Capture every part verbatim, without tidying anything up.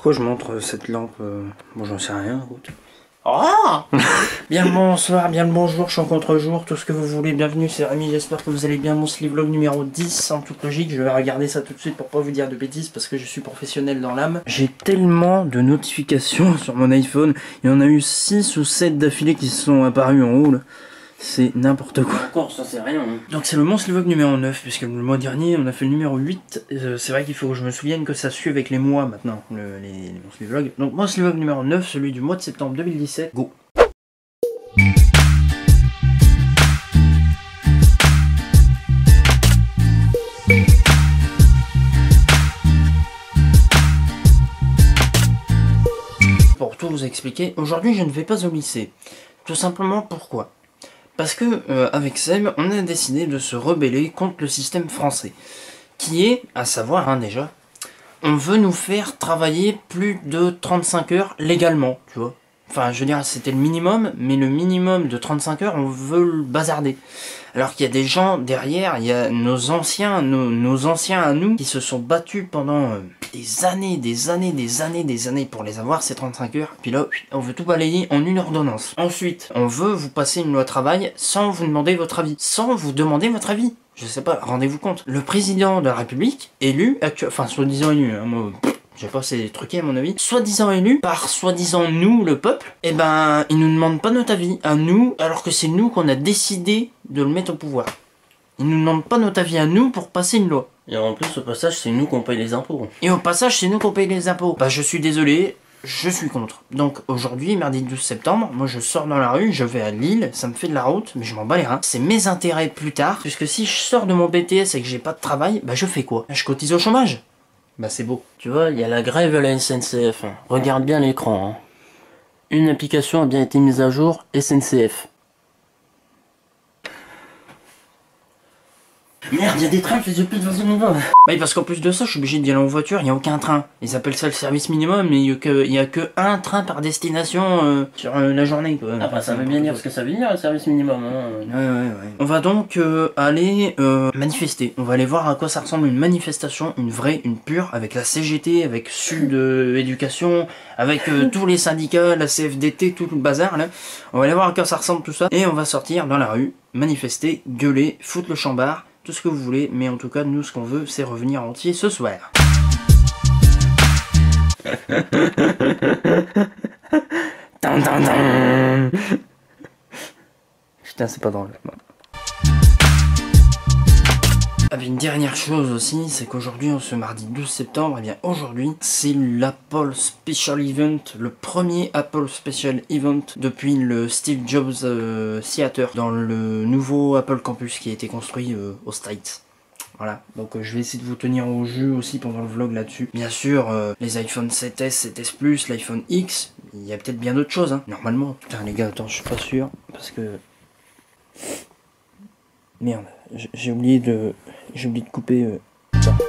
pourquoi je montre cette lampe euh... Bon, j'en sais rien, écoute. Oh bien le bonsoir, bien le bonjour, je suis en contre-jour, tout ce que vous voulez, bienvenue, c'est Rémi, j'espère que vous allez bien. Mon sleeve vlog numéro dix, en toute logique, je vais regarder ça tout de suite pour pas vous dire de bêtises parce que je suis professionnel dans l'âme. J'ai tellement de notifications sur mon iPhone, il y en a eu six ou sept d'affilée qui se sont apparus en haut là. C'est n'importe quoi. Encore, ça c'est rien. Hein. Donc c'est le Mon sleeve vlog numéro neuf, puisque le mois dernier on a fait le numéro huit. Euh, c'est vrai qu'il faut que je me souvienne que ça suit avec les mois maintenant, le, les, les Mon sleeve vlog. Donc Mon sleeve vlog numéro neuf, celui du mois de septembre deux mille dix-sept. Go. Pour tout vous expliquer, aujourd'hui je ne vais pas au lycée. Tout simplement pourquoi ? Parce que, euh, avec Seb, on a décidé de se rebeller contre le système français. Qui est, à savoir, hein, déjà, on veut nous faire travailler plus de trente-cinq heures légalement, tu vois. Enfin, je veux dire, c'était le minimum, mais le minimum de trente-cinq heures, on veut le bazarder. Alors qu'il y a des gens derrière, il y a nos anciens, nos, nos anciens à nous, qui se sont battus pendant euh, des années, des années, des années, des années pour les avoir, ces trente-cinq heures. Puis là, on veut tout balayer en une ordonnance. Ensuite, on veut vous passer une loi travail sans vous demander votre avis. Sans vous demander votre avis. Je sais pas, rendez-vous compte. Le président de la République, élu, actuel, enfin, soi-disant élu, hein, moi... Je sais pas, c'est truqué à mon avis. Soi-disant élu par soi-disant nous, le peuple, et eh ben, il nous demande pas notre avis à nous, alors que c'est nous qu'on a décidé de le mettre au pouvoir. Il nous demande pas notre avis à nous pour passer une loi. Et en plus, au passage, c'est nous qu'on paye les impôts. Et au passage, c'est nous qu'on paye les impôts. Bah, je suis désolé, je suis contre. Donc, aujourd'hui, mardi douze septembre, moi je sors dans la rue, je vais à Lille, ça me fait de la route, mais je m'en bats les reins. C'est mes intérêts plus tard, puisque si je sors de mon B T S et que j'ai pas de travail, bah je fais quoi? Je cotise au chômage. Bah c'est beau. Tu vois, il y a la grève à la S N C F. Regarde bien l'écran. Hein. Une application a bien été mise à jour, S N C F. Merde, il y a des trains qui faisaient plus de vingt minutes. Bah oui, parce qu'en plus de ça, je suis obligé d'y aller en voiture, il n'y a aucun train. Ils appellent ça le service minimum, mais il n'y a, que, a que un train par destination euh, sur euh, la journée. Quoi. Ah bah ça veut bien dire ce que ça veut dire, le service minimum. Hein. Ouais, ouais, ouais. On va donc euh, aller euh, manifester. On va aller voir à quoi ça ressemble une manifestation, une vraie, une pure, avec la C G T, avec Sud euh, Éducation, avec euh, tous les syndicats, la C F D T, tout le bazar là. On va aller voir à quoi ça ressemble tout ça, et on va sortir dans la rue, manifester, gueuler, foutre le chambard, tout ce que vous voulez, mais en tout cas, nous, ce qu'on veut, c'est revenir entier ce soir. Tan, tan, tan. Putain, c'est pas drôle. Ah, bien, une dernière chose aussi, c'est qu'aujourd'hui, ce mardi douze septembre, et eh bien aujourd'hui, c'est l'Apple Special Event, le premier Apple Special Event depuis le Steve Jobs euh, Theater, dans le nouveau Apple Campus qui a été construit euh, aux States. Voilà, donc euh, je vais essayer de vous tenir au jus aussi pendant le vlog là-dessus. Bien sûr, euh, les iPhone sept S, sept S Plus, l'iPhone X, il y a peut-être bien d'autres choses, hein, normalement. Putain les gars, attends, je suis pas sûr, parce que... Merde, j'ai oublié de... J'ai oublié de couper... Euh... Ça.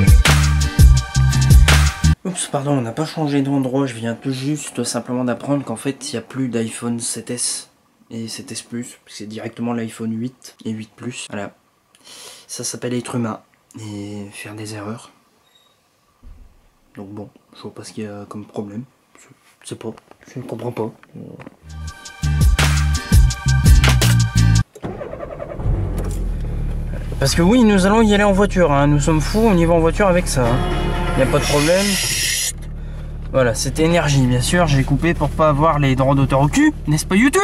Oups, pardon, on n'a pas changé d'endroit, je viens tout juste simplement d'apprendre qu'en fait, il n'y a plus d'iPhone sept S et sept S Plus, c'est directement l'iPhone huit et huit Plus, voilà. Ça s'appelle être humain et faire des erreurs. Donc bon, je vois pas ce qu'il y a comme problème. Je sais pas, je ne comprends pas. Parce que oui, nous allons y aller en voiture, hein. Nous sommes fous, on y va en voiture avec ça. Il n'y a pas de problème. Voilà, c'était énergie, bien sûr, j'ai coupé pour pas avoir les droits d'auteur au cul, n'est-ce pas YouTube ?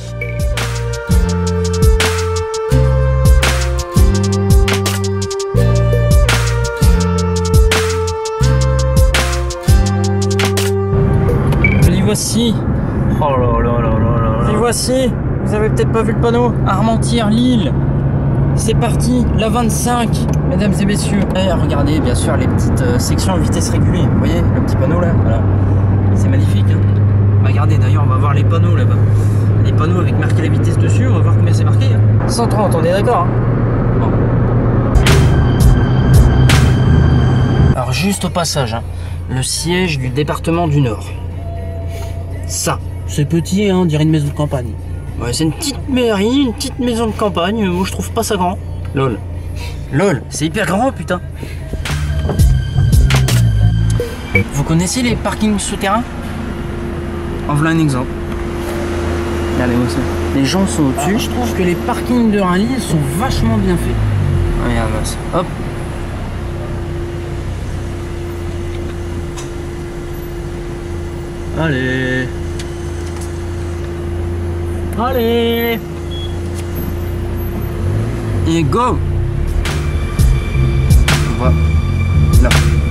Voici, oh là là là là là. Et voici, vous avez peut-être pas vu le panneau, Armentières, Lille. C'est parti, la vingt-cinq, mesdames et messieurs. Et regardez, bien sûr, les petites euh, sections vitesse régulée. Vous voyez, le petit panneau là, voilà. C'est magnifique. Hein. Regardez, d'ailleurs, on va voir les panneaux là-bas. Les panneaux avec marqué la vitesse dessus, on va voir combien c'est marqué. Hein. cent trente, on est d'accord. Hein. Bon. Alors, juste au passage, hein, le siège du département du Nord. Ça, c'est petit, hein, on dirait une maison de campagne. Ouais, c'est une petite mairie, une petite maison de campagne. Moi, je trouve pas ça grand. Lol. Lol, c'est hyper grand, putain. Vous connaissez les parkings souterrains? En voilà un exemple. Regardez où ça. Les gens sont au-dessus. Ah, je trouve que les parkings de rallye sont vachement bien faits. Regarde ça. Hop. Allez. Allez. Et go. On va là.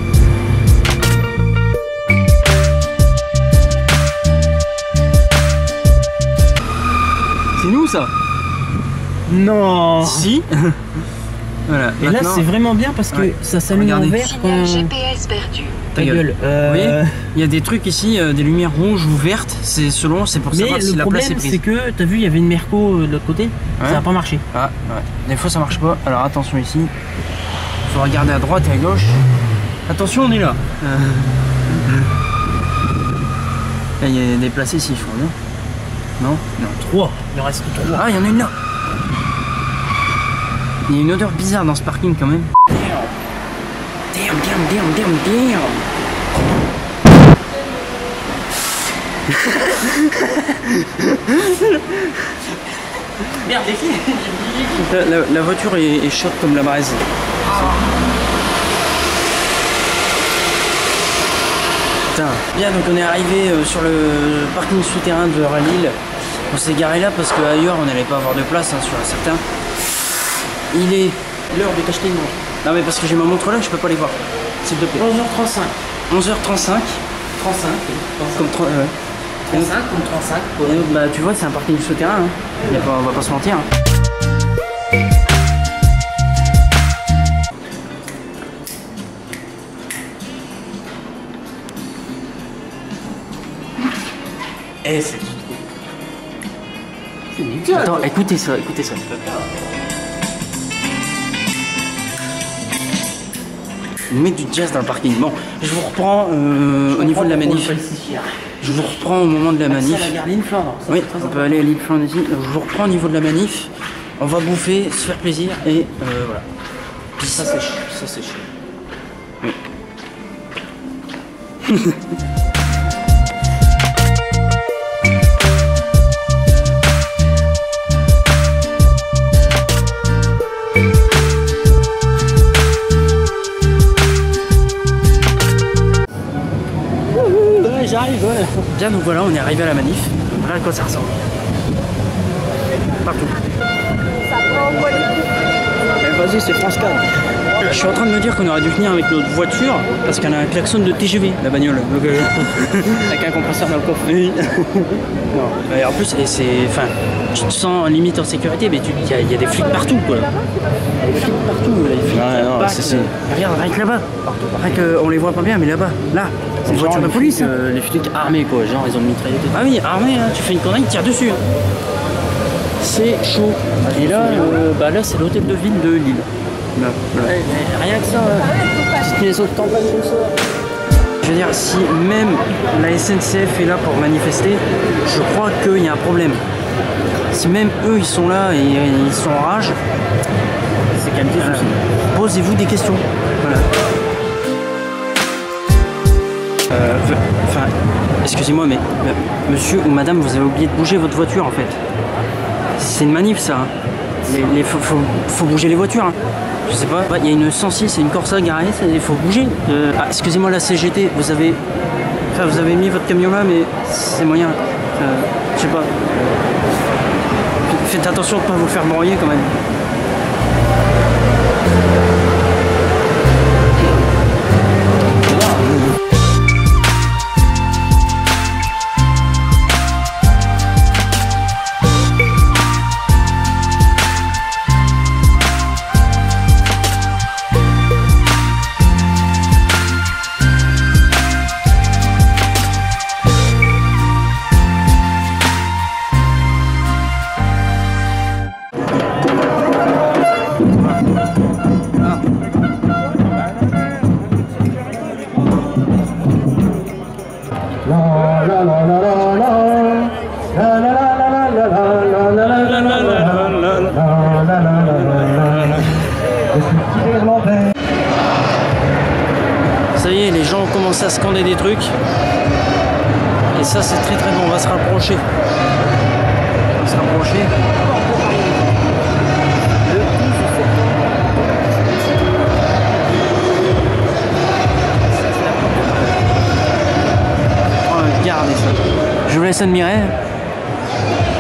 C'est nous ça? Non. Si. Voilà. Et là maintenant, c'est vraiment bien parce que ouais. ça s'allume en Regardez. vert quand... Signal G P S perdu. Ta gueule. Euh... Vous voyez, il y a des trucs ici, euh, des lumières rouges ou vertes, c'est selon, c'est pour Mais savoir si le la place problème est prise. c'est que t'as vu il y avait une Merco euh, de l'autre côté, Ouais. ça n'a pas marché. Ah ouais, des fois ça marche pas, alors attention ici. Faut regarder à droite et à gauche. Attention, on est là. Euh... Là il y a des places ici, je crois, non? Non? Non. trois, il en reste trois. Ah, il y en a une là. Il y a une odeur bizarre dans ce parking quand même. Damn, damn, damn, damn, damn. Merde, les filles. La, la- la voiture est, est chaude comme la braise. Putain. Bien, donc on est arrivé euh, sur le parking souterrain de Rallye. On s'est garé là parce qu'ailleurs on n'allait pas avoir de place, hein, sur un certain. Il est l'heure de t'acheter une montre. Non mais parce que j'ai ma montre là, je peux pas les voir. S'il te plaît. onze heures trente-cinq. onze heures trente-cinq. trente-cinq. Comme trente, ouais. trente-cinq comme trente-cinq. Et donc, bah tu vois, c'est un parking souterrain. Hein. Y a pas, on va pas se mentir. Hein. Eh, c'est Attends, écoutez ça, écoutez ça. Mettre du jazz dans le parking. Bon, je vous reprends euh, au niveau de la manif. Je vous reprends au moment de la manif. C'est la gare Lille-Flandre. Oui, on peut aller à l'île Flandre ici. Je vous reprends au niveau de la manif. On va bouffer, se faire plaisir et euh, voilà. Puis ça c'est chiant, ça c'est chiant. Oui. Ouais, j'arrive, ouais. Bien, donc voilà, on est arrivé à la manif. Voilà à quoi ça ressemble. Partout. Eh, vas-y, c'est France quatre. Je suis en train de me dire qu'on aurait dû venir avec notre voiture parce qu'elle a un klaxon de T G V, la bagnole. Donc, euh, Avec un compresseur dans le coffre. oui. Non. Et en plus, et c'est, enfin, tu te sens limite en sécurité, mais il y, a- y a des flics partout, quoi. Des flics partout, là, les flics. Ouais, non, Bac, c'est- c'est- euh, Regarde, rien que là-bas. Rien que, on les voit pas bien, mais là-bas, là, c'est une voiture de police. hein. Les flics armés, quoi. Genre, ils ont une mitraillette. Ah oui, armé, hein, tu fais une connerie, ils tirent dessus. hein. C'est chaud. Et là, euh, bah là, c'est l'hôtel de ville de Lille. Là, là. Ouais, mais rien que ça, euh, petite maison de campagne comme ça. Je veux dire, si même la S N C F est là pour manifester, je crois qu'il y a un problème. Si même eux ils sont là et euh, ils sont en rage, C'est quand même des soucis. posez-vous des questions. Voilà. Euh, ve- Enfin, excusez-moi, mais euh, monsieur ou madame, vous avez oublié de bouger votre voiture en fait. C'est une manif ça. hein. Les, les- faut, faut- faut bouger les voitures. hein. Je sais pas, il y a une cent six et une Corsa garée, il faut bouger. Euh, ah, excusez-moi la C G T, vous avez, enfin, vous avez mis votre camion là, mais c'est moyen. Euh, je sais pas. Faites attention de ne pas vous faire broyer quand même. gens ont commencé à scander des trucs. Et ça c'est très très bon, on va se rapprocher. On va se rapprocher. Oh, regardez ça. Je vous laisse admirer.